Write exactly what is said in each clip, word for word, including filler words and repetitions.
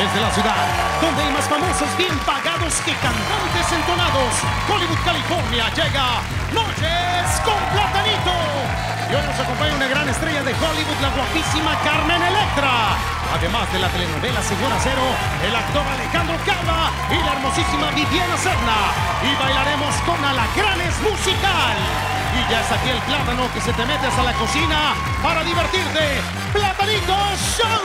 Desde la ciudad, donde hay más famosos bien pagados que cantantes entonados, Hollywood, California, llega Noches con Platanito. Y hoy nos acompaña una gran estrella de Hollywood, la guapísima Carmen Electra. Además de la telenovela Señora Cero, el actor Alejandro Cava y la hermosísima Viviana Serna. Y bailaremos con Alacranes Musical. Y ya está aquí el plátano que se te mete hasta la cocina para divertirte. ¡Platanito Show!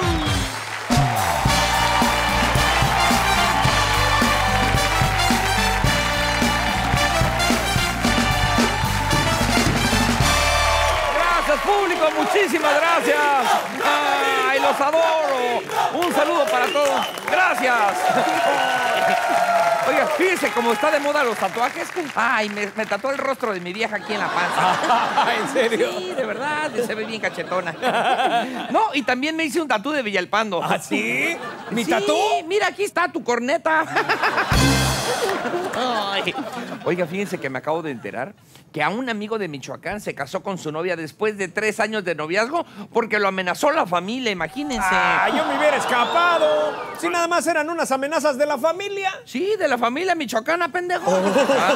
Público, muchísimas gracias. Ay, los adoro. Un saludo para todos. Gracias. Oiga, fíjense cómo está de moda los tatuajes. Ay, me, me tatuó el rostro de mi vieja aquí en la panza. ¿En serio? Sí, de verdad, se ve bien cachetona. No, y también me hice un tatú de Villalpando. ¿Ah, sí? ¿Mi sí, tatú? Mira, aquí está tu corneta. Ay. Oiga, fíjense que me acabo de enterar que a un amigo de Michoacán se casó con su novia después de tres años de noviazgo porque lo amenazó la familia, imagínense. Ah, yo me hubiera escapado. Si nada más eran unas amenazas de la familia. Sí, de la familia michoacana, pendejo. Oh. Ah,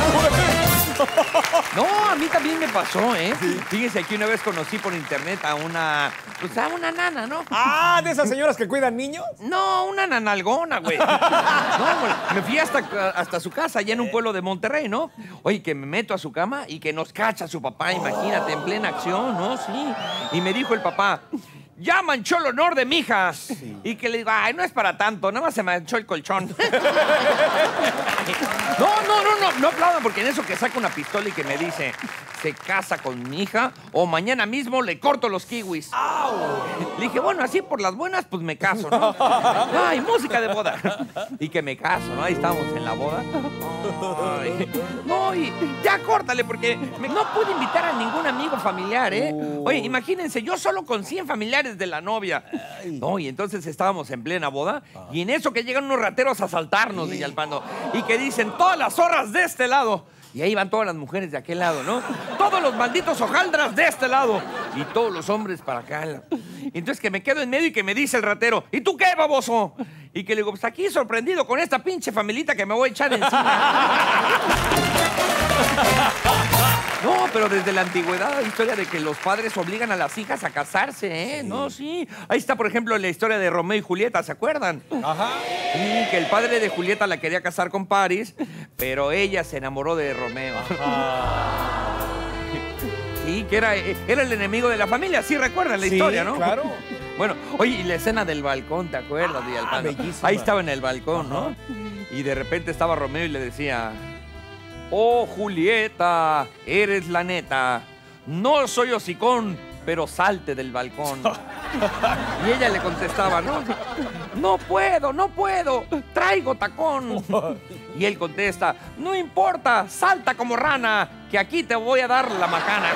no, a mí también me pasó, ¿eh? Sí. Fíjense que una vez conocí por internet a una, pues a una nana, ¿no? Ah, ¿de esas señoras que cuidan niños? No, una nanalgona, güey. No, me fui hasta, hasta su casa, allá en un pueblo de Monterrey, ¿no? Oye, que me meto a su cama y que nos cacha su papá, imagínate, en plena acción, ¿no? Sí. Y me dijo el papá, ya manchó el honor de mi hija. Sí. Y que le digo, ay, no es para tanto, nada más se manchó el colchón. No, no, no, no, no aplaudan, porque en eso que saca una pistola y que me dice, se casa con mi hija o mañana mismo le corto los kiwis. ¡Au! Le dije, bueno, así por las buenas, pues me caso, ¿no? Ay, música de boda. Y que me caso, ¿no? Ahí estamos en la boda. Ay. No, y ya córtale, porque me, no pude invitar a ningún amigo familiar, ¿eh? Oye, imagínense, yo solo con cien familiares de la novia. No, y entonces estábamos en plena boda y en eso que llegan unos rateros a asaltarnos, Villalpando, y que dicen, todas las zorras de este lado. Y ahí van todas las mujeres de aquel lado, ¿no? Todos los malditos hojaldras de este lado. Y todos los hombres para acá. Entonces que me quedo en medio y que me dice el ratero, ¿y tú qué, baboso? Y que le digo, pues aquí sorprendido con esta pinche familita que me voy a echar encima. No, pero desde la antigüedad la historia de que los padres obligan a las hijas a casarse, ¿eh? Sí. No, sí. Ahí está, por ejemplo, la historia de Romeo y Julieta, ¿se acuerdan? Ajá. Sí, que el padre de Julieta la quería casar con Paris, pero ella se enamoró de Romeo. Ajá. Sí, que era, era el enemigo de la familia, sí recuerdan la sí, historia, ¿no? Claro. Bueno, oye, y la escena del balcón, ¿te acuerdas? Ah, ahí estaba en el balcón, ajá, ¿no? Y de repente estaba Romeo y le decía, oh, Julieta, eres la neta. No soy hocicón, pero salte del balcón. Y ella le contestaba, no, no puedo, no puedo, traigo tacón. Y él contesta, no importa, salta como rana, que aquí te voy a dar la macana.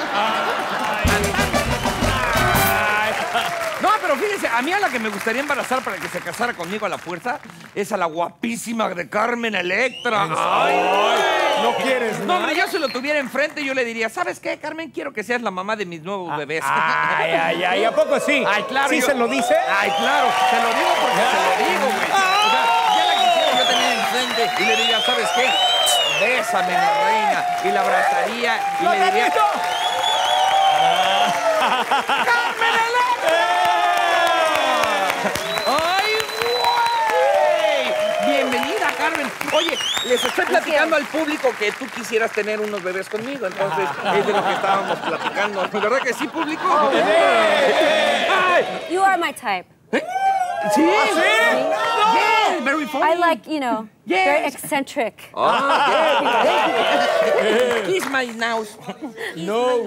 No, pero fíjense, a mí a la que me gustaría embarazar para que se casara conmigo a la fuerza es a la guapísima de Carmen Electra. ¡Ay! ¿No quieres, no? No, hombre, yo si lo tuviera enfrente, yo le diría, ¿sabes qué, Carmen? Quiero que seas la mamá de mis nuevos bebés. Ay, ay, ay, ¿a poco sí? Ay, claro. ¿Sí yo, se lo dice? Ay, claro, se lo digo porque se lo digo, güey. O sea, ya la quisiera yo tener enfrente y le diría, ¿sabes qué? Bésame, mi reina. Y la abrazaría y le diría... ¡Carmen Electra! ¡Ay, güey! Bienvenida, Carmen. Oye, les estoy platicando al público que tú quisieras tener unos bebés conmigo, entonces es de lo que estábamos platicando. ¿Verdad que sí, público? Oh, hey. You are my type. ¿Eh? ¿Sí? ¿Ah, sí? No. Yeah, very funny. I like, you know, yes. Very eccentric. Oh, yeah. Kiss my nose. No.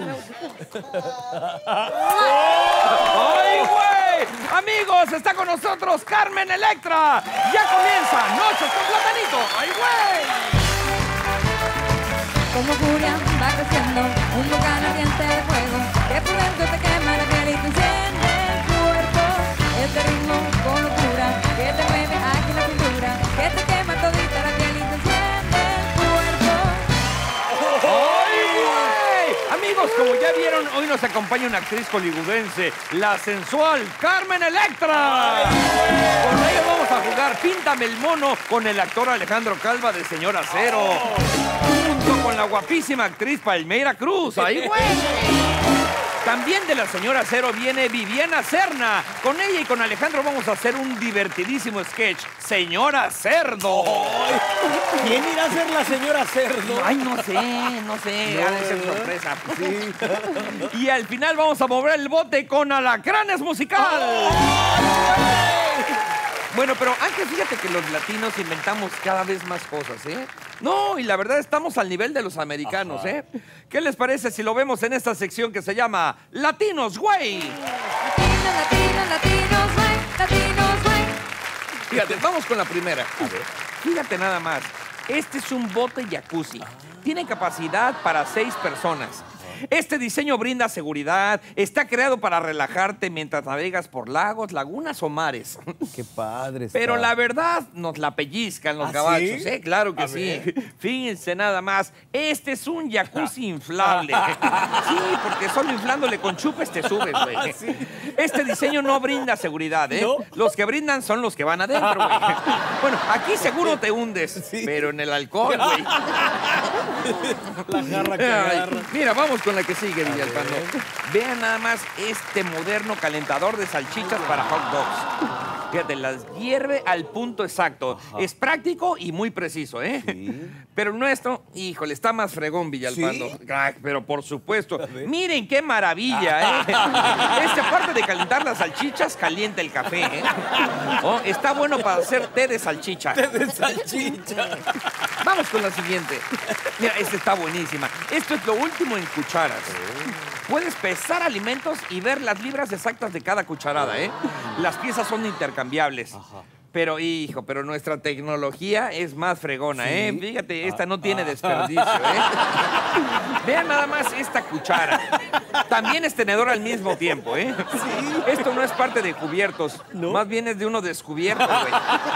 ¡Ay, güey! Amigos, está con nosotros Carmen Electra. Ya comienza Noches con Platanito. ¡Ay, güey! Como furia va creciendo un volcán ardiente de fuego que por dentro te quema la piel y te enciende el cuerpo. Este ritmo con locura que te mueve aquí la cintura, que te quema todita la piel y te enciende el cuerpo. ¡Ay, güey! Amigos, como ya vieron, hoy nos acompaña una actriz hollywoodense, la sensual Carmen Electra. Con ella vamos Píntame el mono con el actor Alejandro Calva de Señor Acero. Junto con la guapísima actriz Palmeira Cruz. ¡Ay, güey! También de la Señora Acero viene Viviana Serna. Con ella y con Alejandro vamos a hacer un divertidísimo sketch. Señora Cerdo. ¿Quién irá a ser la Señora Cerdo? Ay, no sé, no sé. Ha de ser sorpresa. Sí. Y al final vamos a mover el bote con Alacranes Musical. Bueno, pero antes fíjate que los latinos inventamos cada vez más cosas, ¿eh? No, y la verdad estamos al nivel de los americanos, Ajá. ¿eh? ¿Qué les parece si lo vemos en esta sección que se llama Latinos, güey? Latinos, latinos, latinos, güey. Latinos, güey. Fíjate, vamos con la primera. A ver. Fíjate nada más. Este es un bote jacuzzi. Ah. Tiene capacidad para seis personas. Este diseño brinda seguridad, está creado para relajarte mientras navegas por lagos, lagunas o mares. Qué padre está. Pero la verdad, nos la pellizcan los ¿Ah, gabachos, sí? ¿eh? Claro que A sí. ver. Fíjense nada más, este es un jacuzzi inflable. Sí, porque solo inflándole con chupes te subes, güey. ¿Sí? Este diseño no brinda seguridad, ¿eh? ¿No? Los que brindan son los que van adentro, güey. Bueno, aquí seguro te hundes, Sí. pero en el alcohol, güey. La jarra que Ay, agarra. mira, vamos con la que sigue, Villalpando. Vean nada más este moderno calentador de salchichas para hot dogs. Fíjate, las hierve al punto exacto. Ajá. Es práctico y muy preciso, ¿eh? Sí. Pero el nuestro, híjole, está más fregón, Villalpando. ¿Sí? Ay, pero por supuesto. Miren qué maravilla, ¿eh? Este, aparte de calentar las salchichas, calienta el café, ¿eh? Oh, está bueno para hacer té de salchicha. Té de salchicha. Vamos con la siguiente. Mira, esta está buenísima. Esto es lo último en cucharas. Puedes pesar alimentos y ver las libras exactas de cada cucharada, ¿eh? Las piezas son intercambiables. Ajá. Pero, hijo, pero nuestra tecnología es más fregona, ¿Sí? ¿eh? Fíjate, esta no tiene desperdicio, ¿eh? Vean nada más esta cuchara. También es tenedor al mismo tiempo, ¿eh? Sí. Esto no es parte de cubiertos. ¿No? Más bien es de uno descubierto, güey.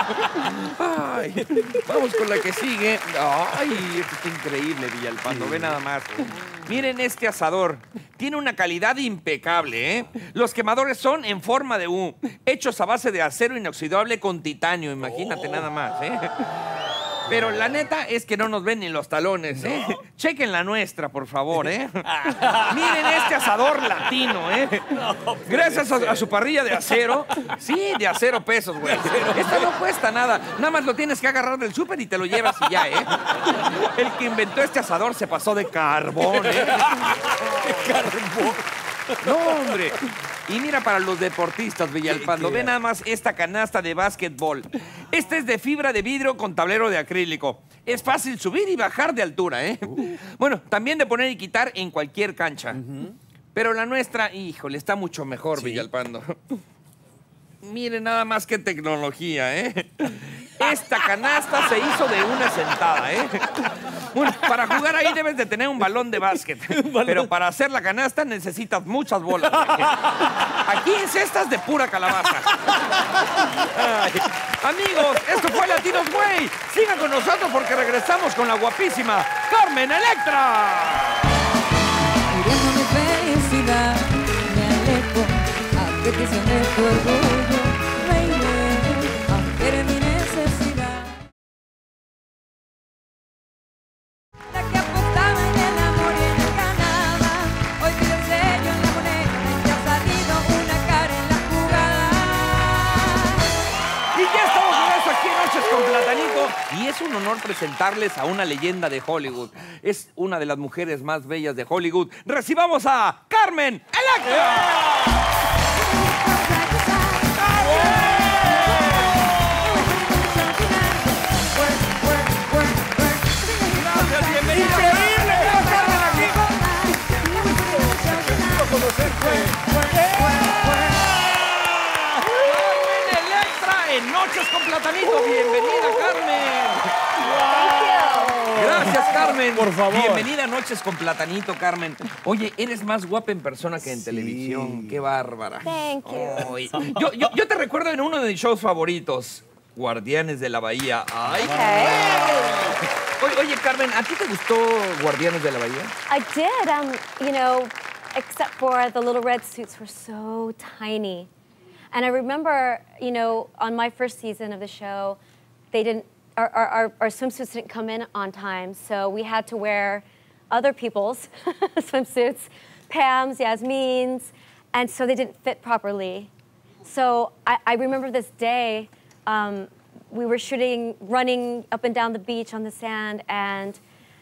Ay, vamos con la que sigue. Ay, esto está increíble, Villalpando. Sí. Ve nada más. Miren este asador. Tiene una calidad impecable, ¿eh? Los quemadores son en forma de U, hechos a base de acero inoxidable con titanio. Imagínate oh. nada más, ¿eh? Pero la neta es que no nos ven ni los talones, ¿eh? ¿No? Chequen la nuestra, por favor, ¿eh? Miren este asador latino, ¿eh? No, Gracias a, a su parrilla de acero. Sí, de acero pesos, güey. Esta no cuesta nada. Nada más lo tienes que agarrar del súper y te lo llevas y ya, ¿eh? El que inventó este asador se pasó de carbón, ¿eh? De carbón. No, hombre. Y mira para los deportistas, Villalpando, ve nada más esta canasta de básquetbol. Esta es de fibra de vidrio con tablero de acrílico. Es fácil subir y bajar de altura, ¿eh? Uh. Bueno, también de poner y quitar en cualquier cancha. Uh-huh. Pero la nuestra, híjole, está mucho mejor, ¿Sí? Villalpando. Miren nada más qué tecnología, ¿eh? Esta canasta se hizo de una sentada, ¿eh? Bueno, para jugar ahí debes de tener un balón de básquet. Pero para hacer la canasta necesitas muchas bolas. ¿eh? Aquí en cestas de pura calabaza. Ay. Amigos, esto fue Latinos Güey. Sigan con nosotros porque regresamos con la guapísima Carmen Electra. Muriendo mi felicidad, me alejo a petición de tu orgullo, baby, aunque eres mi necesidad. La que apostaba en el amor y en el ganaba, hoy pide el sello en la moneda y ha salido una cara en la jugada. Y ya estamos de regreso aquí en Noches con Platanito. Y es un honor presentarles a una leyenda de Hollywood. Es una de las mujeres más bellas de Hollywood. Recibamos a Carmen Electra. Noches con Platanito. Bienvenida, Carmen. Wow. Gracias, Carmen. Por favor. Bienvenida a Noches con Platanito, Carmen. Oye, eres más guapa en persona que en sí. televisión. Qué bárbara. Thank you. Ay, yo, yo, yo te recuerdo en uno de mis shows favoritos, Guardianes de la Bahía. Ay, Okay. Oye, oye, Carmen, ¿a ti te gustó Guardianes de la Bahía? I did. Um, you know, except for the little red suits were so tiny. And I remember, you know, on my first season of the show, they didn't, our, our, our swimsuits didn't come in on time, so we had to wear other people's swimsuits, Pam's, Yasmin's, and so they didn't fit properly. So I, I remember this day, um, we were shooting, running up and down the beach on the sand, and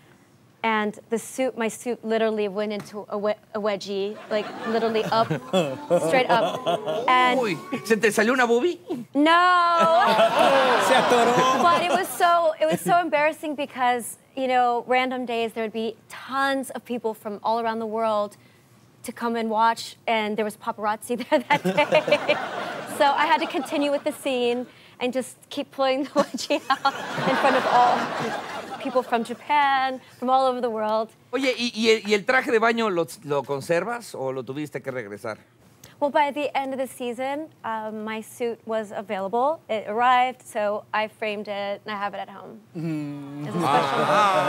and the suit, my suit literally went into a, we a wedgie, like literally up, straight up. And Uy, ¿se te salió una boobie? no! Se atoró. But it was so it was so embarrassing because, you know, random days there would be tons of people from all around the world to come and watch, and there was paparazzi there that day. So I had to continue with the scene and just keep pulling the wedgie out in front of all people from Japan, from all over the world. Oye, ¿y, y, el, y el traje de baño lo, lo conservas o lo tuviste que regresar? Well, by the end of the season, um, my suit was available. It arrived, so I framed it and I have it at home. Mm. It's a special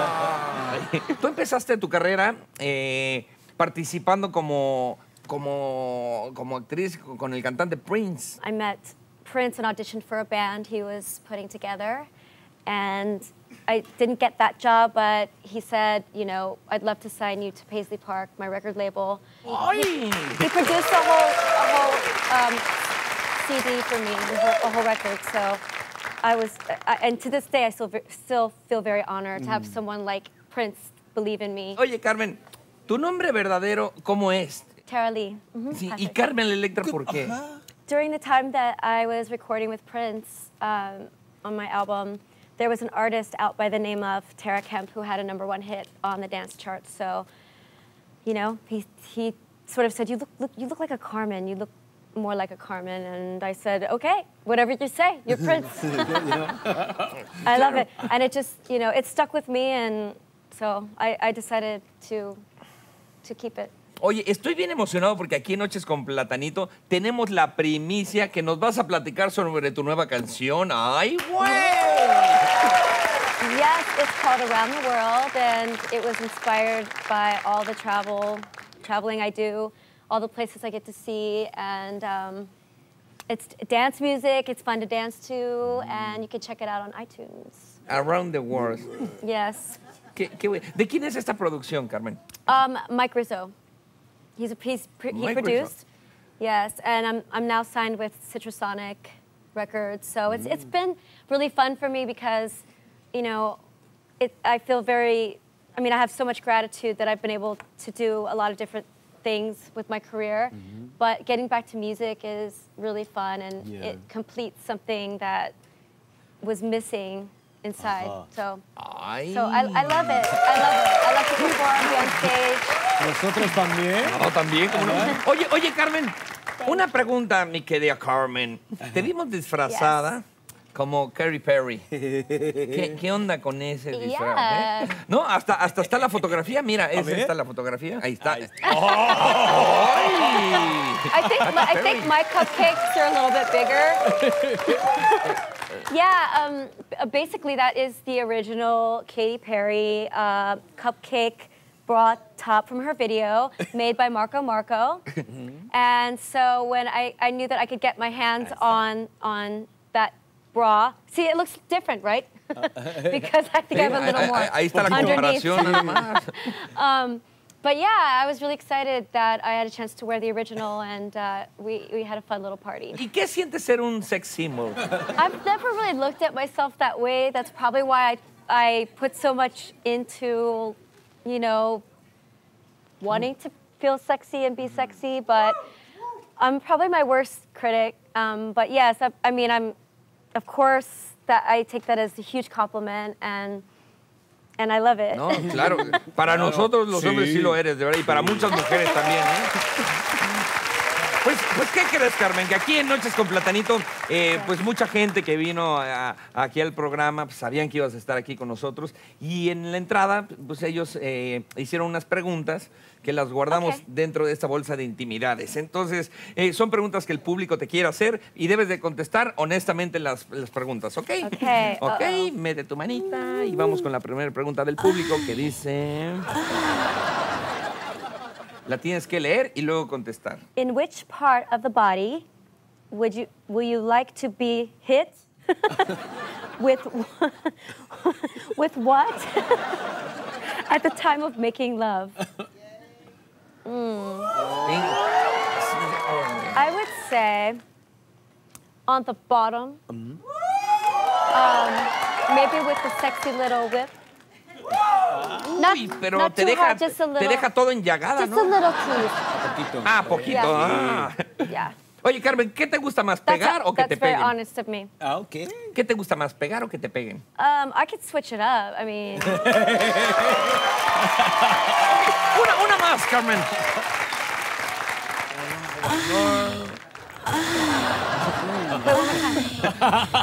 Ah. Tú empezaste tu carrera eh, participando como, como, como actriz con el cantante Prince. I met Prince and auditioned for a band he was putting together, and I didn't get that job, but he said, you know, I'd love to sign you to Paisley Park, my record label. He, he, he produced a whole, a whole um, C D for me, a whole, a whole record. So I was, I, and to this day, I still still feel very honored to have someone like Prince believe in me. Oye, Carmen, ¿tu nombre verdadero cómo es? Tara Lee. Mm-hmm, Sí, y Patrick. Carmen Electra, ¿por qué? During the time that I was recording with Prince um, on my album, there was an artist out by the name of Tara Kemp who had a number one hit on the dance charts. So, you know, he, he sort of said, you look, look, you look like a Carmen. You look more like a Carmen. And I said, okay, whatever you say, you're Prince. I love it. And it just, you know, it stuck with me. And so I, I decided to, to keep it. Oye, estoy bien emocionado porque aquí en Noches con Platanito tenemos la primicia que nos vas a platicar sobre tu nueva canción. ¡Ay, güey! Yes, it's called Around the World, and it was inspired by all the travel, traveling I do, all the places I get to see, and um, it's dance music, it's fun to dance to, and you can check it out on iTunes. Around the World. Yes. ¿Qué, qué, güey? ¿De quién es esta producción, Carmen? Um, Mike Rizzo. He's a piece, he Mike produced. Rizzo. Yes, and I'm, I'm now signed with Citrusonic Records, so it's, it's been really fun for me because, you know, it, I feel very, I mean, I have so much gratitude that I've been able to do a lot of different things with my career, mm-hmm. but getting back to music is really fun, and yeah. it completes something that was missing inside. Uh-huh. So, Ay. so I, I love it. I love it. I love to perform, be on stage. Nosotros también. No, también, ¿cómo no? Oye, oye, Carmen, una pregunta, mi querida Carmen. Te vimos disfrazada Yes. como Katy Perry. ¿Qué, ¿Qué onda con ese disfraz? Yeah. eh? No, hasta, hasta está la fotografía. Mira, esa ver. está la fotografía. Ahí está. Ahí ¡Ay! I think my, I think my cupcakes are a little bit bigger. Yeah, um, basically that is the original Katy Perry uh, cupcake bra top from her video, made by Marco Marco. And so when I, I knew that I could get my hands on on that bra, see, it looks different, right? Because I think I have a little more Ahí está la underneath. comparación nada más. um, but yeah, I was really excited that I had a chance to wear the original, and uh, we, we had a fun little party. ¿Y qué siente ser un sex symbol? I've never really looked at myself that way. That's probably why I, I put so much into, you know, wanting to feel sexy and be sexy, but I'm probably my worst critic. Um, but yes, I, I mean, I'm, of course, that I take that as a huge compliment, and and I love it. No, claro. Para nosotros los hombres sí lo eres, de verdad, y para muchas mujeres también, ¿eh? Pues, pues, ¿qué crees, Carmen? Que aquí en Noches con Platanito, eh, pues mucha gente que vino a, a, aquí al programa, pues, sabían que ibas a estar aquí con nosotros. Y en la entrada, pues ellos eh, hicieron unas preguntas que las guardamos Okay. dentro de esta bolsa de intimidades. Entonces, eh, son preguntas que el público te quiere hacer y debes de contestar honestamente las, las preguntas, ¿ok? Ok. Ok, Uh-oh. mete tu manita y vamos con la primera pregunta del público que dice... La tienes que leer y luego contestar. In which part of the body would you, will you like to be hit with, with what at the time of making love? Mm. I would say on the bottom, mm-hmm. um, maybe with a sexy little whip. Not, Uy, pero not te, too deja, hard, just a little, te deja todo enllagada, just ¿no? a little tease. Poquito. Ah, poquito. Yeah. Ah. Yeah. Oye, Carmen, ¿qué te gusta más, That's, pegar o que that's te very peguen? honest of me. Ah, ok. ¿Qué te gusta más, pegar o que te peguen? Um, I could switch it up. I mean, Una, una más, Carmen. wait, one more time.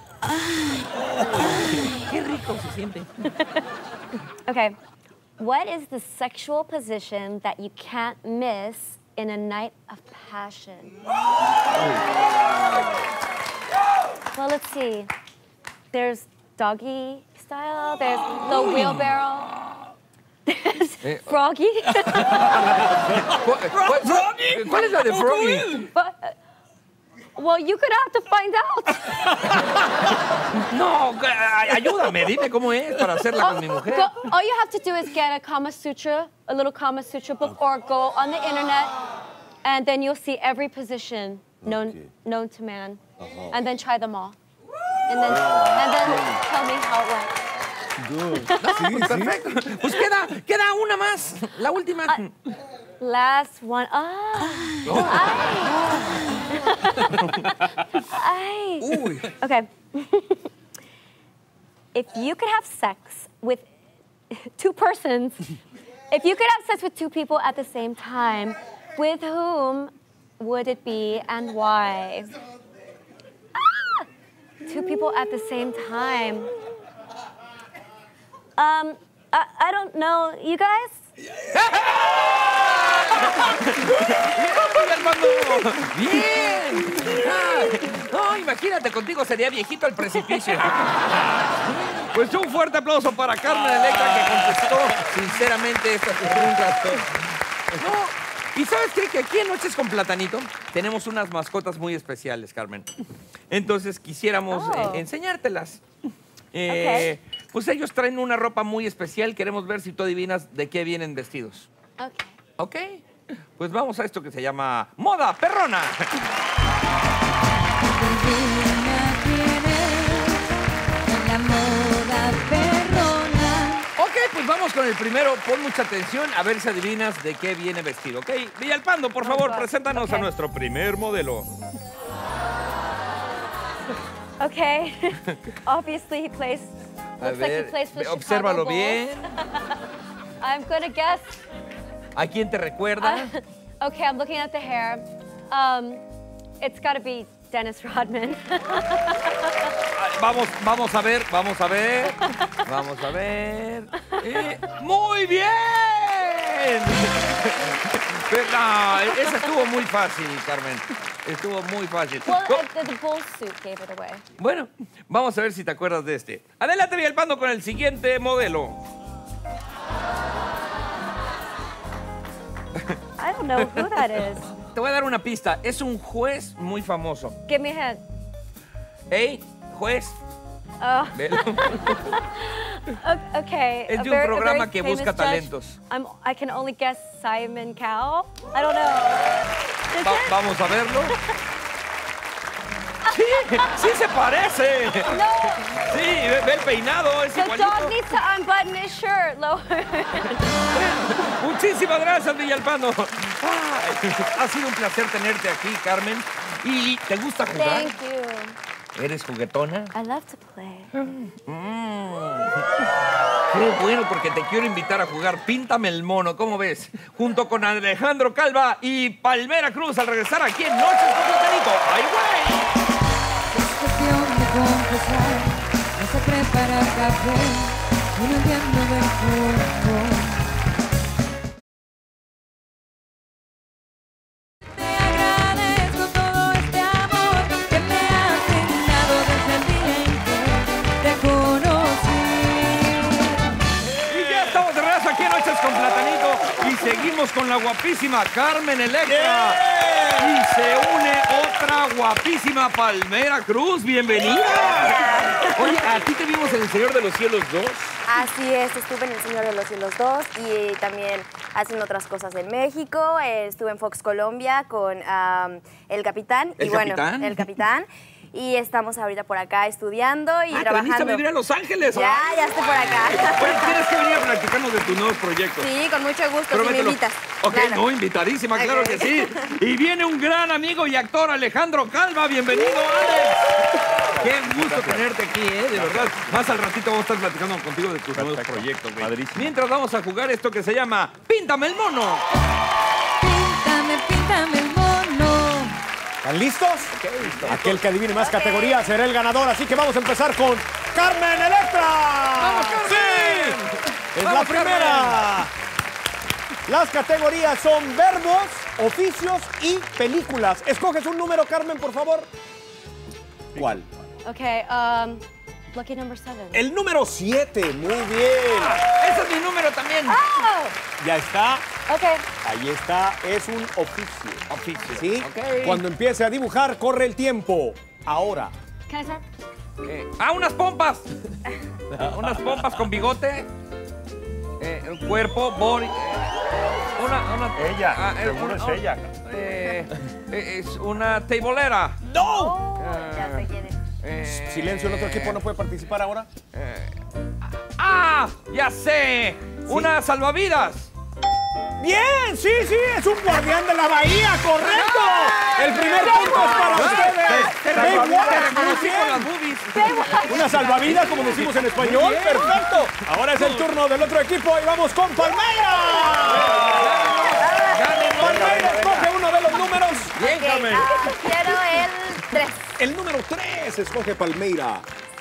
Qué rico se siente. Okay. What is the sexual position that you can't miss in a night of passion? Well, let's see. There's doggy style. There's the wheelbarrow. There's froggy. ¿Cuál, cuál- cuál es la de Froggy? But, uh, well, you could have to find out. No, ay- ayúdame, dime cómo es para hacerla con mi mujer. Go, all you have to do is get a Kama Sutra, a little Kama Sutra book, or go on the internet, and then you'll see every position known Okay. known to man, and then try them all, and then and then tell me how it went. Good. Pues perfecto. Pues queda, queda una más, la última. Last one. Ah. Ay. Ay. Uy. Okay. If you could have sex with two persons, if you could have sex with two people at the same time, with whom would it be and why? Ah! Two people at the same time. Um, I, I don't know. You guys? ¡Bien! No, imagínate, contigo sería viejito el precipicio. Pues un fuerte aplauso para Carmen Electra, que contestó sinceramente estas preguntas. No, ¿y sabes qué? Que aquí en Noches con Platanito tenemos unas mascotas muy especiales, Carmen. Entonces quisiéramos Oh. eh, enseñártelas. Eh, Pues ellos traen una ropa muy especial. Queremos ver si tú adivinas de qué vienen vestidos. Okay. ¿Ok? Pues vamos a esto que se llama Moda Perrona. La moda perrona. Ok, pues vamos con el primero. Pon mucha atención a ver si adivinas de qué viene vestido. ¿Ok? Villalpando, por favor, God. preséntanos Ok. a nuestro primer modelo. Okay. Obviously, he plays. A Looks like he ver, plays for the obsérvalo Chicago Bulls. bien. I'm gonna guess. ¿A quién te recuerda? Uh, okay, I'm looking at the hair. Um, it's got to be Dennis Rodman. Ah, Vamos, vamos a ver, vamos a ver. Vamos a ver. Eh, ¡Muy bien! Pero, no, esa estuvo muy fácil, Carmen. Estuvo muy fácil. well, Co- uh, the, the Bulls suit gave it away. Bueno, vamos a ver si te acuerdas de este. Adelante, Villalpando, con el siguiente modelo. I don't know who that is. Te voy a dar una pista. Es un juez muy famoso. Give me a hint. ¿Ey, juez? Oh, Velo. o- okay. Es a de un very- a programa very que famous busca judge. talentos. I'm, I can only guess Simon Cowell. I don't know. Is Va- it? vamos a verlo. Sí, sí se parece. No. Sí, ve, ve el peinado, es The dog igualito. needs to unbutton his shirt lower. Muchísimas gracias, Villalpando. Ay, ha sido un placer tenerte aquí, Carmen. ¿Y te gusta jugar? Thank you. ¿Eres juguetona? I love to play. Mm. Qué bueno, porque te quiero invitar a jugar Píntame el mono, ¿cómo ves? Junto con Alejandro Calva y Palmera Cruz al regresar aquí en Noches con Platanito. ¡Ay, güey! Cuestión de confesar, no se prepara café y no entiendo del cuerpo. Te agradezco todo este amor que me has brindado desde el día en que te conocí. Y ya estamos de regreso aquí en Noches con Platanito y seguimos Estamos con la guapísima Carmen Electra. Y se une otra guapísima Palmera Cruz. ¡Bienvenida! Oye, ¿a ti te vimos en El Señor de los Cielos dos? Así es, estuve en El Señor de los Cielos dos y también haciendo otras cosas en México. Eh, estuve en Fox Colombia con um, El Capitán. ¿El y bueno, Capitán? El Capitán. Y estamos ahorita por acá estudiando y ah, trabajando. ¿te viniste a vivir a Los Ángeles? Ya, ya estoy por acá. Bueno, tienes que venir a platicarnos de tus nuevos proyectos. Sí, con mucho gusto, si me Promételo. invitas. Ok, Claro. no, invitadísima, claro Ok. que sí. Y viene un gran amigo y actor, Alejandro Calva. Bienvenido, Alex. Qué gusto tenerte aquí, ¿eh? De verdad. Más al ratito vamos a estar platicando contigo de tus nuevos Perfecto. proyectos, güey. Padrísimo. Mientras vamos a jugar esto que se llama Píntame el mono. Píntame, píntame el mono. ¿Están listos? Aquel que adivine más categorías será el ganador, así que vamos a empezar con Carmen Electra. ¡Vamos, Carmen! ¡Sí! Es ¡Vamos, la primera. Las categorías son verbos, oficios y películas. Escoges un número, Carmen, por favor. ¿Cuál? Okay, um, lucky number seven. El número siete. Muy bien. Ese es mi número también. Ya está. Okay. Ahí está. Es un oficio. Oficio. ¿Sí? Ok. Cuando empiece a dibujar, corre el tiempo. Ahora. Can I start? Eh, ah, unas pompas. Unas pompas con bigote. Eh, un cuerpo, body. eh, una, una, Ella, ah, eh, seguro una- es ella. eh, eh, es una tablera. ¡No! Oh, ya sé quién es. Eh, Silencio, el otro equipo no puede participar ahora. ¡Ah! ¡Ya sé! ¡Una salvavidas! Bien, sí, sí, es un guardián de la bahía, correcto. El primer punto es para ustedes. Te ¡Qué reconocí, guay! te Muy reconocí bien. con las boobies. Una salvavidas, como decimos en español. Perfecto. Ahora es el turno del otro equipo y vamos con Palmeira. Palmeira, escoge uno de los números. Bien, Ok, Carmen. ah, quiero el tres. El número tres, escoge Palmeira.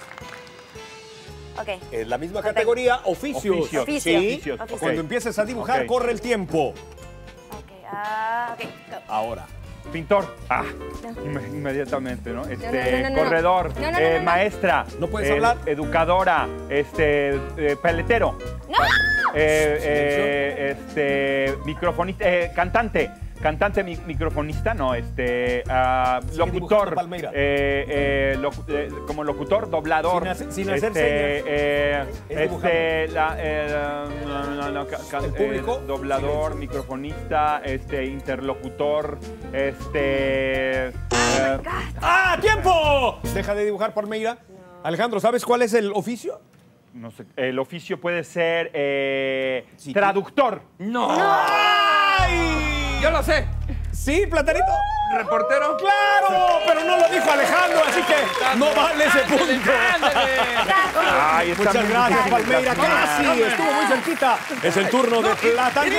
Ok. Es la misma categoría, oficios. Oficios. Oficio. Sí. Oficios. Ok. Cuando empieces a dibujar, Ok. corre el tiempo. Ok, ah, ok, go. Ahora. Pintor. Ah, inme- inmediatamente, ¿no? Este, no, no, no, no. corredor, No, no, no, eh, no, no. maestra. ¿No puedes eh, hablar? Educadora, este, eh, peletero. ¡No! Eh, eh, este, microfonista, eh, cantante. Cantante mi- microfonista, no, este, ah, dibujando, locutor, Palmeira. eh, eh, locu- eh, como locutor, doblador, Sin hacer- sin hacer este, señas. eh, Es este, la, eh, no, no, no, ca- ca- ¿El público? eh, doblador, microfonista, este, interlocutor, este, eh, ¡Ah, tiempo! Deja de dibujar, Palmeira. Alejandro, ¿sabes cuál es el oficio? no sé, el oficio puede ser eh, Sí, traductor. No. ¡Ay! Yo lo sé. ¿Sí, Platanito? ¿Reportero? ¡Claro! Pero no lo dijo Alejandro, así que no vale ese punto. Ay, está Muchas muy gracias, difícil, Palmeira. está muy Casi, difícil. estuvo muy cerquita. Es el turno de Platanito.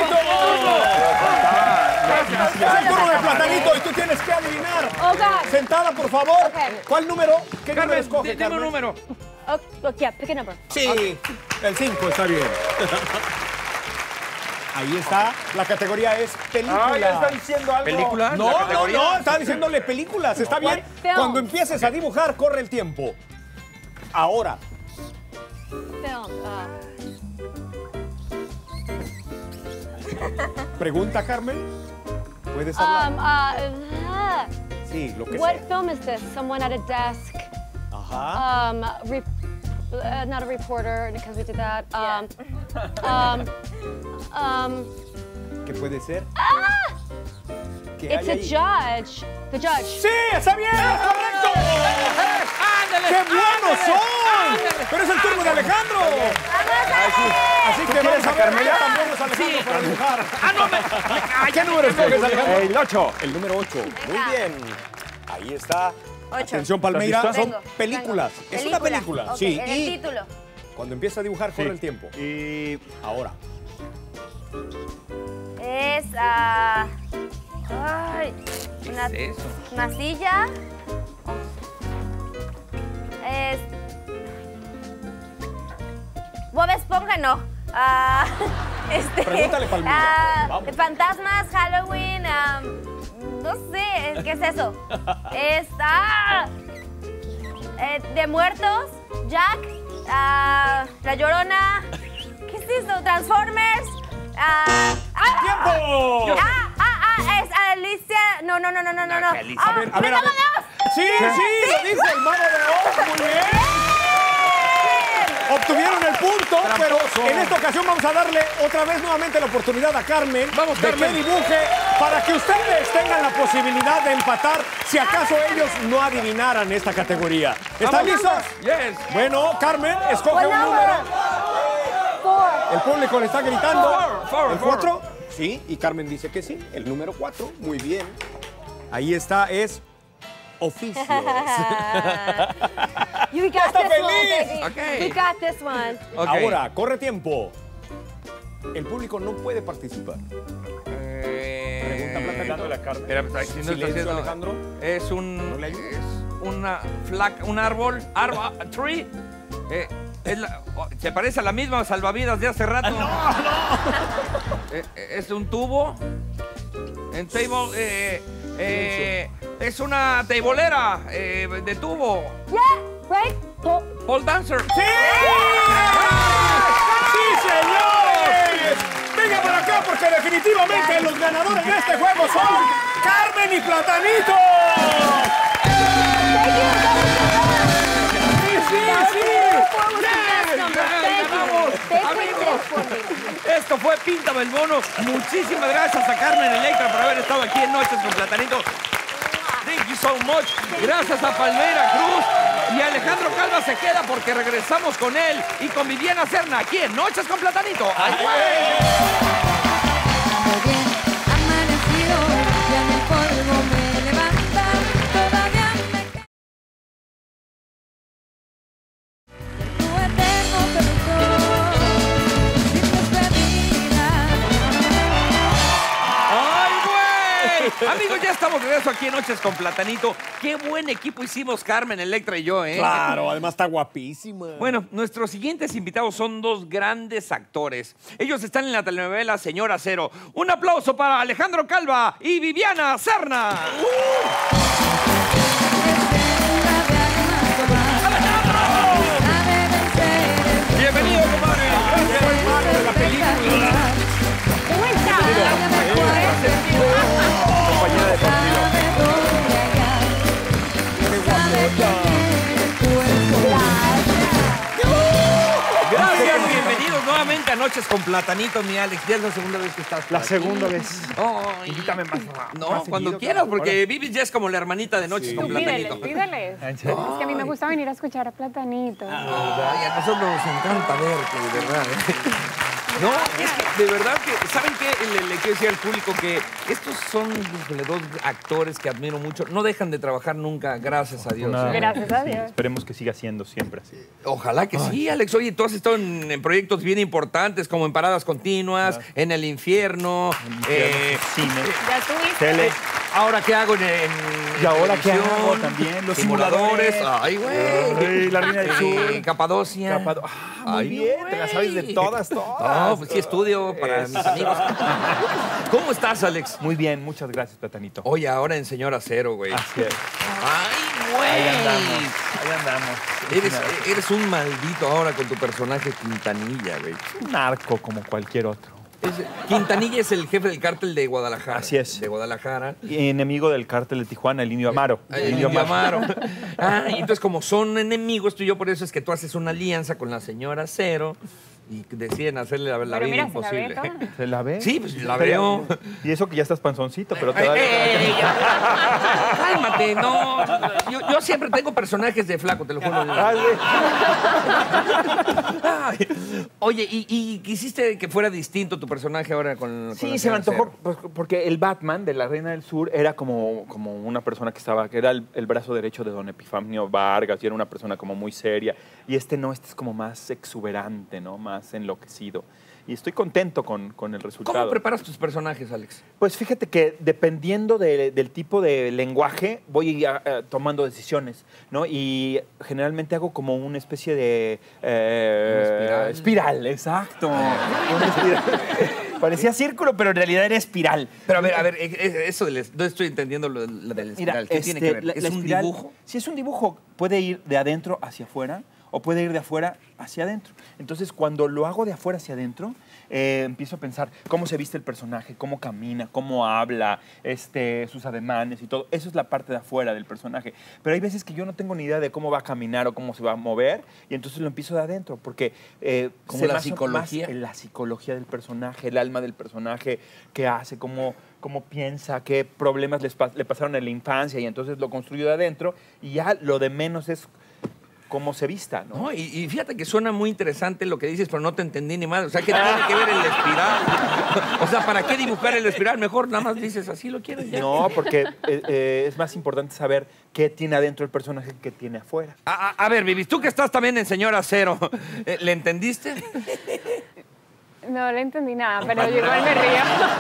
Es el turno de Platanito y tú tienes que adivinar. Oh, God. Sentada, por favor. Ok. ¿Cuál número? ¿Qué número Carmen, escoge, di- dime un Carmen? número. Oh, look, yeah, pick a number. Sí, el cinco está bien. Ahí está. La categoría es película. Ay, está diciendo algo. ¿Película? ¿La No, no, categoría? no, está diciéndole películas, está bien. Film. Cuando empieces a dibujar, corre el tiempo. Ahora. Film. Uh, Pregunta, Carmen. ¿Puedes hablar? um, uh, uh, Sí, lo que what sea. film is this? Someone at a desk. Ajá. Um, re- uh, not a reporter because we did that. Um, um, um, ¿Qué puede ser? ¿Qué it's hay a ahí? judge. The judge. ¡Sí, está bien! ¡Es correcto! ¡Ándale! ¡Qué buenos son! Pero es el turno de Alejandro. Así que vamos a ver. Ella también es Alejandro para dibujar. ¡Ah, no! Me, me- ah, ¿Qué número escoges, Alejandro? El ocho. El número ocho. Muy bien. Ahí está. Ocho. Atención, Palmeira. ¿Estás Son Vengo, películas. vengo. Es una película. Ok, Sí. en el Y título. cuando empieza a dibujar, corre Sí. el tiempo. Y Ahora. Es, ah, ay, ¿Qué una, es eso? una silla. Es, Bob Esponja, no. Ah, este, Pregúntale, Palmira. ah, Vamos. fantasmas, Halloween, ah, no sé, ¿qué es eso? Es, ah, eh, de muertos, Jack, ah, La Llorona, ¿qué es eso? Transformers, ah, ah, ¡Tiempo! Ah, ah, ah, es Alicia. No, no, no, no, no, no. no. Alicia. Ah, A ver, a ver, ¡el a ver. Mago de Oz! Sí, sí, lo dice el Mago de Oz. Muy bien. Obtuvieron el punto, pero en esta ocasión vamos a darle otra vez nuevamente la oportunidad a Carmen. Vamos, de Carmen. que dibuje para que ustedes tengan la posibilidad de empatar si acaso ellos no adivinaran esta categoría. ¿Están Vamos. listos? Yes. Bueno, Carmen, escoge What un number? número. Four. El público le está gritando. Four, four, ¿El four. cuatro? Sí, y Carmen dice que sí. El número cuatro, muy bien. Ahí está, es oficios. You got ¡Está this feliz! one, baby. Ok. We got this one. Ok. Ahora, corre tiempo. El público no puede participar. Eh, Pregunta platanito. la carne. Espera, pues, aquí no está Silencio, haciendo- Alejandro. Es un. ¿No le ayudas? Es una flaca, un árbol. Árbol. Tree. Eh, es la- oh, se parece a la misma salvavidas de hace rato. No, no. Es un tubo. En table. Eh, eh, es una teibolera eh, de tubo. Yeah, right? Pull. Pole dancer. ¡Sí! ¡Sí, señores! Venga para acá porque definitivamente los ganadores de este juego son Carmen y Platanito. ¡Sí, sí, sí! ¡Ganamos! They picked Amigos. this for me. Esto fue Píntame el Mono. Muchísimas gracias a Carmen Electra por haber estado aquí en Noches con Platanito. Thank you so much. Gracias a Palmera Cruz. Y Alejandro Calva se queda porque regresamos con él y con Viviana Serna aquí en Noches con Platanito. ¡Ay, Muy bien, amanecido, ya en el polvo me levanta, todavía me queda tu eterno perdón, sin despedida. ¡Ay, güey! Amigos, ya estamos de regreso aquí en Noches con Platanito. Qué buen equipo hicimos Carmen Electra y yo, ¿eh? Claro, además está guapísima. Bueno, nuestros siguientes invitados son dos grandes actores. Ellos están en la telenovela Señora Cero. Un aplauso para Alejandro Calva y Viviana Serna. Bienvenido, compadre. de la película. Compañera de partido. Gracias, bienvenidos nuevamente a Noches con Platanito, mi Alex. Ya es la segunda vez que estás por La aquí. segunda vez. Ay. Invítame más. No, más cuando seguido, quieras, cabrón. porque Vivi ya es como la hermanita de Noches con Platanito. Pídele, pídele. ¿En serio? Es que a mí me gusta venir a escuchar a Platanito. Ay, a nosotros nos encanta verte, de verdad. ¿eh? No, es que de verdad que, ¿saben qué? Le, le quiero decir al público que estos son híjole, dos actores que admiro mucho. No dejan de trabajar nunca, gracias a Dios. Una- ¿eh? Gracias a Dios. Esperemos que siga siendo siempre así. Ojalá que sí, Alex. Oye, tú has estado en, en proyectos bien importantes, como en Paradas Continuas, en El Infierno. eh, Cine, Ya estuviste. tele. ahora, ¿qué hago en, en ¿Y ahora qué televisión? hago también? Los simuladores. simuladores. Ay, güey. Ay, la Reina del Eh, Sur. Capadocia. Capado- Ah, muy Ay, bien, te la sabes de güey. todas, todas. No, pues sí estudio para mis amigos. ¿Cómo estás, Alex? Muy bien, muchas gracias, Platanito. Oye, ahora en Señora Cero, güey. Así es. Ay, güey. Ahí andamos, ahí andamos. Eres, eres un maldito ahora con tu personaje Quintanilla, güey. Un narco como cualquier otro. Es- Quintanilla es el jefe del cártel de Guadalajara. Así es. De Guadalajara. Y enemigo del cártel de Tijuana, el Indio Amaro. El Indio Amaro. Ah, y entonces como son enemigos, tú y yo, por eso es que tú haces una alianza con la Señora Cero y deciden hacerle la, la Pero vida mira, se la ve imposible. toda. ¿Se la ve? Sí, pues la Pero- veo. Y eso que ya estás panzoncito, pero Ey, todavía... ey, ey, ya. Cálmate, no. Yo, yo siempre tengo personajes de flaco, te lo juro. Ah, sí. Ay. Oye, ¿y, y quisiste que fuera distinto tu personaje ahora con, con la Sí, se me Señora antojó, Cero? pues, porque el Batman de la Reina del Sur era como, como una persona que estaba, que era el, el brazo derecho de don Epifanio Vargas, y era una persona como muy seria. Y este no, este es como más exuberante, ¿no? Más enloquecido. Y estoy contento con, con el resultado. ¿Cómo preparas tus personajes, Alex? Pues fíjate que dependiendo de- del tipo de lenguaje, voy a- a- tomando decisiones, ¿no? Y generalmente hago como una especie de... eh, Una espiral. Espiral, exacto. Una espiral. Parecía círculo, pero en realidad era espiral. Pero a ver, a ver, eh, eh, eso del, no estoy entendiendo lo, lo del Mira, espiral. ¿Qué este, tiene que ver? la- ¿Es la un espiral- dibujo? Sí, es un dibujo. Puede ir de adentro hacia afuera o puede ir de afuera hacia adentro. Entonces, cuando lo hago de afuera hacia adentro, eh, empiezo a pensar cómo se viste el personaje, cómo camina, cómo habla, este, sus ademanes y todo. Eso es la parte de afuera del personaje. Pero hay veces que yo no tengo ni idea de cómo va a caminar o cómo se va a mover, y entonces lo empiezo de adentro, porque... Eh, ¿Como sé la más o- psicología? más la psicología del personaje, el alma del personaje, qué hace, cómo, cómo piensa, qué problemas les pa- le pasaron en la infancia, y entonces lo construyo de adentro, y ya lo de menos es cómo se vista, ¿no? No, y, y fíjate que suena muy interesante lo que dices, pero no te entendí ni más. O sea, ¿qué tiene que ver el espiral? O sea, ¿para qué dibujar el espiral? Mejor nada más dices, así lo quiero ya. No, porque eh, eh, es más importante saber qué tiene adentro el personaje que tiene afuera. A, a- a ver, Vivis, tú que estás también en Señora Cero, eh, ¿le entendiste? No le entendí nada, pero yo igual me río.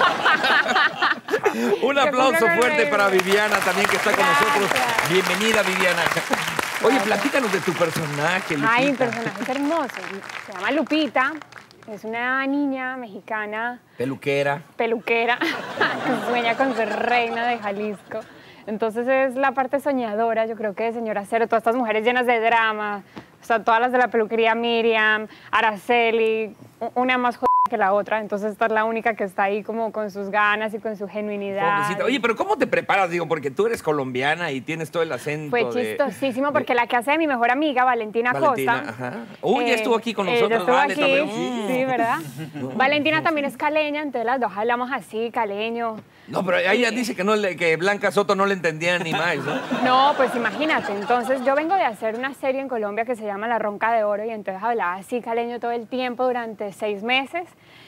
Un Yo aplauso creo que fuerte me- para Viviana también que está con nosotros. Gracias. Bienvenida, Viviana. Oye, platícanos de tu personaje, Lupita. Ay, mi personaje es hermoso. Se llama Lupita. Es una niña mexicana, Peluquera. peluquera, que sueña con ser reina de Jalisco. Entonces es la parte soñadora, yo creo que de Señora Cero, todas estas mujeres llenas de drama, o sea, todas las de la peluquería, Miriam, Araceli, u- una más jodida que la otra, entonces esta es la única que está ahí como con sus ganas y con su genuinidad. Pobrecita. Oye, pero ¿cómo te preparas? Digo, porque tú eres colombiana y tienes todo el acento Fue de... chistosísimo porque la que hace de mi mejor amiga, Valentina, Valentina, Costa. ajá. Uy, ya eh, estuvo aquí con ella nosotros, estuvo Vale, aquí, también. sí, sí, ¿verdad? Valentina también es caleña, entonces las dos hablamos así, caleño. No, pero ella dice que, no le- que Blanca Soto no le entendía ni más, ¿no? No, pues imagínate. Entonces yo vengo de hacer una serie en Colombia que se llama La Ronca de Oro y entonces hablaba así caleño todo el tiempo durante seis meses.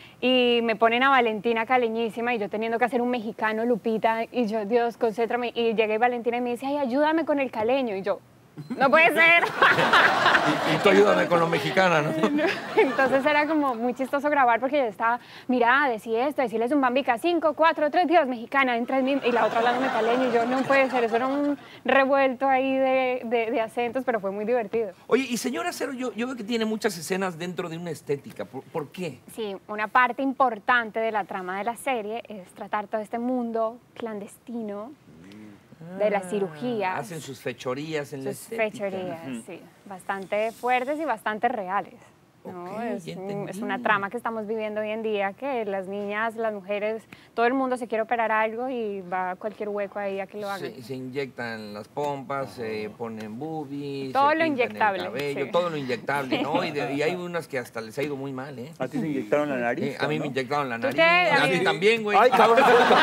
Y me ponen a Valentina caleñísima y yo teniendo que hacer un mexicano, Lupita, y yo, Dios, concéntrame. Y llegué Valentina y me dice, ay, ayúdame con el caleño. Y yo, no puede ser. Y, y tú ayúdame con lo mexicana, ¿no? Entonces era como muy chistoso grabar porque yo estaba, mira, decía esto, decirles un bambica, cinco, cuatro, tres, Dios, mexicana, entra en mí, y la otra hablándome caleño, y yo, no puede ser, eso era un revuelto ahí de, de, de acentos, pero fue muy divertido. Oye, y Señora Cero, yo, yo veo que tiene muchas escenas dentro de una estética. ¿Por, por qué? Sí, una parte importante de la trama de la serie es tratar todo este mundo clandestino de las cirugías. Hacen sus fechorías en la Sus estética. fechorías, sí, bastante fuertes y bastante reales. ¿no? Ok, es, ya un- entendí. es una trama que estamos viviendo hoy en día, que las niñas, las mujeres, todo el mundo se quiere operar algo y va a cualquier hueco ahí a que lo hagan. Se, se inyectan las pompas, se ponen boobies, Todo se lo pintan el inyectable, cabello, sí. todo lo inyectable, ¿no? Y, de- y hay unas que hasta les ha ido muy mal, ¿eh? ¿A ti te inyectaron la nariz? Eh, a mí ¿no? me inyectaron la ¿Tú nariz. qué? A A ti mí- también, güey. Ay, cabrón.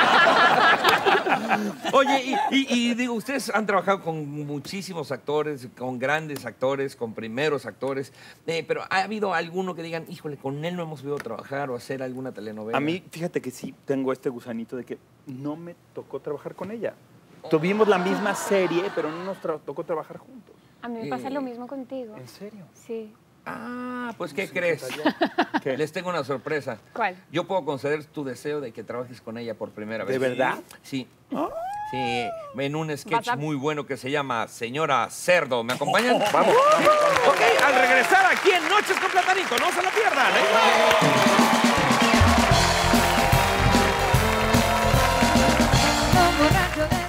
Oye, y, y- y digo, ustedes han trabajado con muchísimos actores, con grandes actores, con primeros actores, eh, pero ¿ha habido alguno que digan, híjole, con él no hemos podido trabajar o hacer alguna telenovela? A mí, fíjate que sí tengo este gusanito de que no me tocó trabajar con ella. Tuvimos la misma serie, pero no nos tra- tocó trabajar juntos. A mí me pasa Eh, lo mismo contigo. ¿En serio? Sí. Ah, pues ¿qué crees? ¿Qué? Les tengo una sorpresa. ¿Cuál? Yo puedo conceder tu deseo de que trabajes con ella por primera vez. ¿De verdad? Sí. Sí, en un sketch Vas a- muy bueno que se llama Señora Cerdo. ¿Me acompañan? Vamos. Ok, al regresar aquí en Noches con Platanito, no se la pierdan. ¿eh? Un borracho de...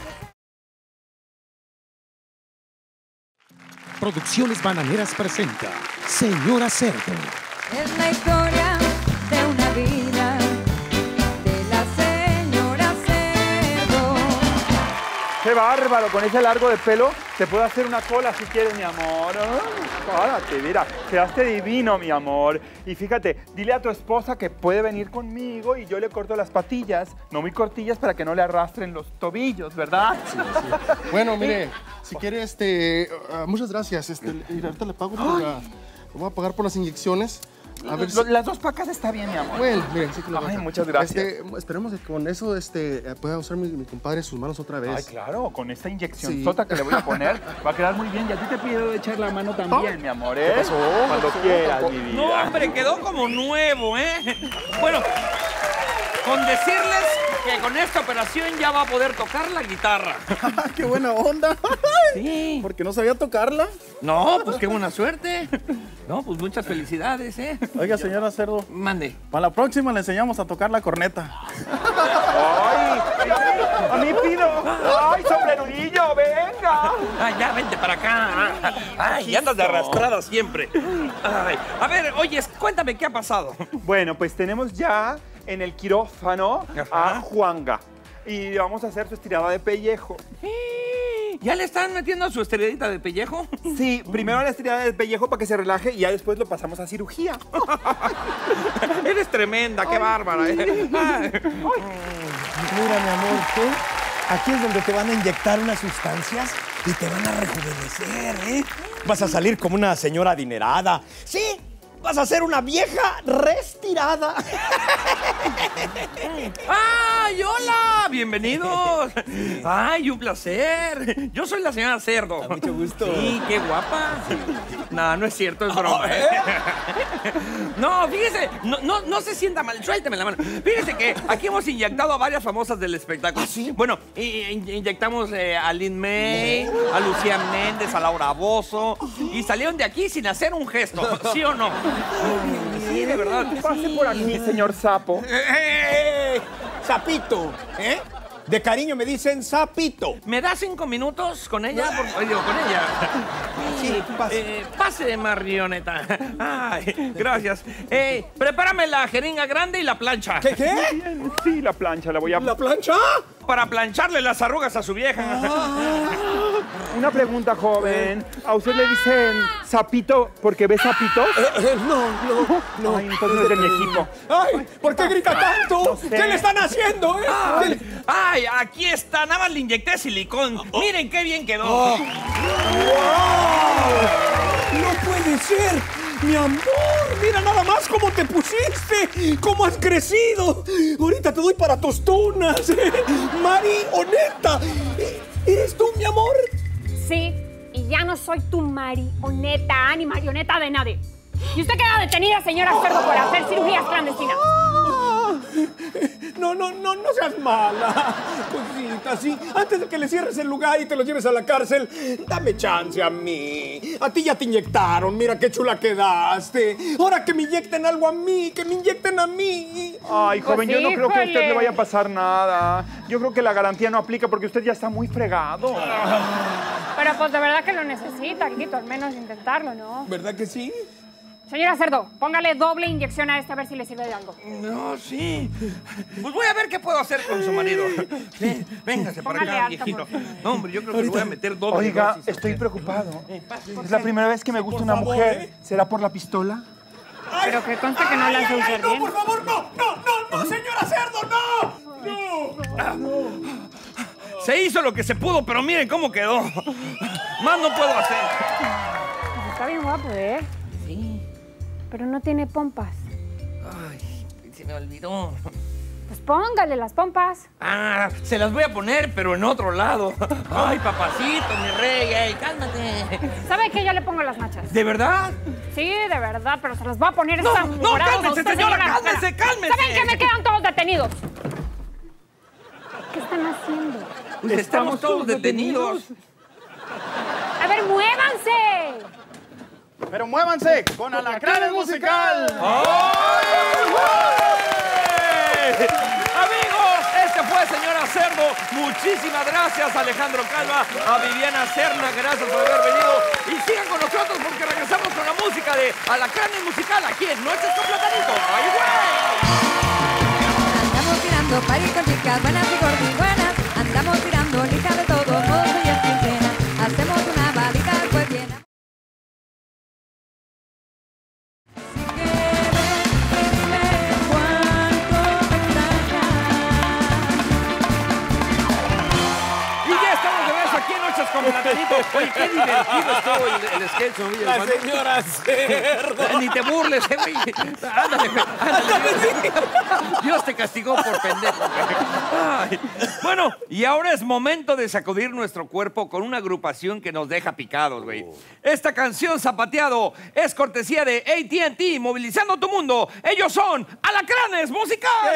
Producciones Bananeras presenta Señora Cerdo. Es la historia de una vida de la señora Cerdo. ¡Qué bárbaro! Con ese largo de pelo te puedo hacer una cola si quieres, mi amor. Párate, mira, quedaste divino, mi amor. Y fíjate, dile a tu esposa que puede venir conmigo y yo le corto las patillas, no muy cortillas para que no le arrastren los tobillos, ¿verdad? Bueno, mire, si quiere, este, ah, muchas gracias. Este, y ahorita le pago por la, le voy a pagar por las inyecciones. A ver si, Lo- Las dos pacas está bien, mi amor. bueno, miren, sí que lo voy a Ay, hacer. muchas gracias. Este, esperemos que con eso, este, eh, pueda usar mi, mi compadre sus manos otra vez. Ay, claro, con esta inyección Sí. sota que le voy a poner, va a quedar muy bien. Y a ti te pido echar la mano también, mi amor, ¿eh? pasó? Cuando ¿Qué pasó? quieras, Tampoco- mi vida. No, hombre, quedó como nuevo, ¿eh? Bueno, con decirles que con esta operación ya va a poder tocar la guitarra. ¡Qué buena onda! Sí. Porque no sabía tocarla. No, pues qué buena suerte. No, pues muchas felicidades, ¿eh? Oiga, señora Cerdo, Mande. para la próxima le enseñamos a tocar la corneta. Ay, ay, a mí pido. Ay, sombrerurillo, venga. Ay, ya, vente para acá. Ay, y andas de arrastrada siempre. Ay, a ver, oye, cuéntame qué ha pasado. Bueno, pues tenemos ya en el quirófano Ajá. a Juanga. Y vamos a hacer su estirada de pellejo. ¿Ya le están metiendo su esterilita de pellejo? Sí, primero la estirada del pellejo para que se relaje y ya después lo pasamos a cirugía. Eres tremenda, qué bárbara. ¿eh? Ay. Mira, mi amor, ¿qué? Aquí es donde te van a inyectar unas sustancias y te van a rejuvenecer, ¿eh? Vas a salir como una señora adinerada. Sí, vas a ser una vieja restirada. ¡Ay, hola! ¡Bienvenidos! ¡Ay, un placer! Yo soy la señora Cerdo. Mucho gusto. Sí, qué guapa. No, no es cierto, es broma. ¿eh? No, fíjese, no, no, no se sienta mal, suélteme la mano. Fíjese que aquí hemos inyectado a varias famosas del espectáculo. ¿Ah, sí? Bueno, in- inyectamos eh, a Lin May, a Lucía Méndez, a Laura Bozzo, y salieron de aquí sin hacer un gesto, ¿sí o no? Sí, de verdad. Pase por aquí, señor Sapo. ¡Eh! ¡Sapito! ¿Eh? De cariño me dicen sapito. ¿Me da cinco minutos con ella? Por, digo, con ella. Sí, pase. Eh, pase, marioneta. Ay, gracias. Eh, prepárame la jeringa grande y la plancha. ¿Qué, qué? Sí, la plancha la voy a... ¿La plancha? Para plancharle las arrugas a su vieja. Una pregunta, joven. ¿A usted le dicen sapito porque ve sapitos? Eh, eh, no, no, no. Ay, entonces no es de mi equipo. ¡Ay! ¿Por qué grita tanto? No sé. ¿Qué le están haciendo, eh? ¿Qué le- Ay, aquí está. Nada más le inyecté silicón. Miren qué bien quedó. ¡Wow! ¡No puede ser! ¡Mi amor! ¡Mira nada más cómo te pusiste! ¡Cómo has crecido! Ahorita te doy para tostunas. ¡Marioneta! ¿Eres tú, mi amor? Sí, y ya no soy tu marioneta ni marioneta de nadie. Y usted queda detenida, señora Cerdo, por hacer cirugías clandestinas. No, no, no, no seas mala. Cosita, sí. Antes de que le cierres el lugar y te lo lleves a la cárcel, dame chance a mí. A ti ya te inyectaron. Mira qué chula quedaste. Ahora que me inyecten algo a mí, que me inyecten a mí. Ay, joven, yo no creo que a usted híjole. le vaya a pasar nada. Yo creo que la garantía no aplica porque usted ya está muy fregado. Pero pues de verdad que lo necesita, Quito, al menos intentarlo, ¿no? ¿Verdad que sí? Señora Cerdo, póngale doble inyección a este a ver si le sirve de algo. No, sí. Pues voy a ver qué puedo hacer con su marido. Sí, véngase para Póngale acá, alta, viejito. por favor. No, hombre, yo creo que le voy a meter doble Oiga, dosis. estoy preocupado. Eh, pase. Es la primera vez que me gusta por una favor, mujer. ¿eh? ¿Será por la pistola? Pero que conste que no la hace usar no, bien. por favor, no, no, no, no, señora Cerdo, no. No. Se hizo lo que se pudo, pero miren cómo quedó. Más no puedo hacer. Pues está bien guapo, ¿eh? Sí. Pero no tiene pompas. Ay, se me olvidó. Pues póngale las pompas. Ah, se las voy a poner, pero en otro lado. Ay, papacito, mi rey, ey, cálmate. ¿Sabe qué? Yo le pongo las nachas. ¿De verdad? Sí, de verdad, pero se las voy a poner No, tan no, morados a cálmese, usted, señora, señora. cálmese, cálmese. ¿Saben qué? Me quedan todos detenidos. ¿Qué están haciendo? Pues estamos todos detenidos. A ver, muévanse. Pero muévanse con Alacranes Musical. Amigos, este fue Señora Cerdo. Muchísimas gracias, Alejandro Calva, a Viviana Serna, gracias por haber venido. Y sigan con nosotros porque regresamos con la música de Alacranes Musical aquí en Noches con Platanito. ¡Ay, güey! Andamos tirando pari con chicas buenas y gordibuenas. Andamos tirando lija de todos modos y es quincena. Hacemos una balita pues llena. Si quieres, dime cuánto me sacas. Y ya estamos de regreso aquí en Noches con Platanito. Oye, qué divertido estuvo el, el sketch, ¿no? La Cuando- señora Cerdo. Ni te burles, eh, güey. Ándale, güey. Ándale. Dios te castigó por pendejo. Ay. Bueno, y ahora es momento de sacudir nuestro cuerpo con una agrupación que nos deja picados, güey. Esta canción, Zapateado, es cortesía de A T and T, movilizando tu mundo. Ellos son Alacranes Musical.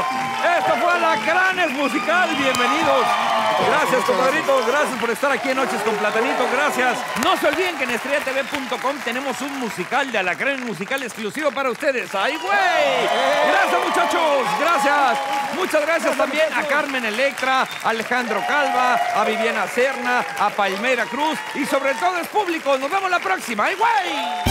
Esto fue Alacranes Musical. Bienvenidos. Gracias, compadritos. Gracias por estar aquí en Noches con Platanito. Gracias. No se olviden que en estrella t v punto com tenemos un musical de Alacranes Musical exclusivo para ustedes. ¡Ay, güey! Gracias, muchachos. Gracias. Muchas gracias también a Carmen Electra, a Alejandro Calva, a Viviana Serna, a Palmera Cruz y sobre todo es público. Nos vemos la próxima. ¡Ay, güey!